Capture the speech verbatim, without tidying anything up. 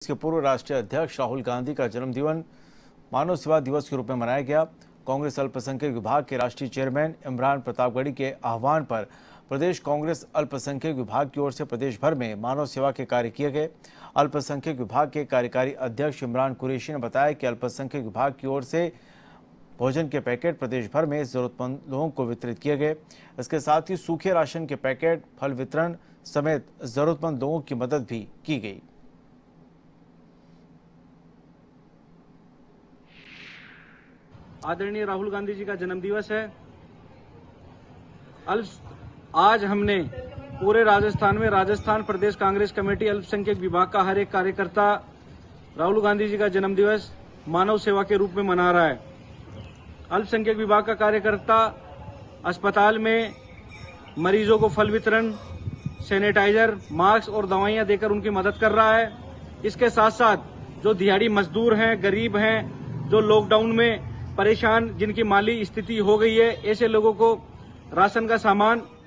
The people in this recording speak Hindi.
के पूर्व राष्ट्रीय अध्यक्ष राहुल गांधी का जन्मदिन मानव सेवा दिवस के रूप में मनाया गया। कांग्रेस अल्पसंख्यक विभाग के राष्ट्रीय चेयरमैन इमरान प्रतापगढ़ी के आह्वान पर प्रदेश कांग्रेस अल्पसंख्यक विभाग की ओर से प्रदेश भर में मानव सेवा के कार्य किए गए। अल्पसंख्यक विभाग के कार्यकारी अध्यक्ष इमरान कुरैशी ने बताया कि अल्पसंख्यक विभाग की ओर से भोजन के पैकेट प्रदेश भर में जरूरतमंद लोगों को वितरित किए गए। इसके साथ ही सूखे राशन के पैकेट, फल वितरण समेत जरूरतमंद लोगों की मदद भी की गई। आदरणीय राहुल गांधी जी का जन्मदिवस है। अल्प आज हमने पूरे राजस्थान में राजस्थान प्रदेश कांग्रेस कमेटी अल्पसंख्यक विभाग का हर एक कार्यकर्ता राहुल गांधी जी का जन्मदिवस मानव सेवा के रूप में मना रहा है। अल्पसंख्यक विभाग का कार्यकर्ता अस्पताल में मरीजों को फल वितरण, सैनिटाइजर, मास्क और दवाइयां देकर उनकी मदद कर रहा है। इसके साथ साथ जो दिहाड़ी मजदूर हैं, गरीब हैं, जो लॉकडाउन में परेशान, जिनकी माली स्थिति हो गई है, ऐसे लोगों को राशन का सामान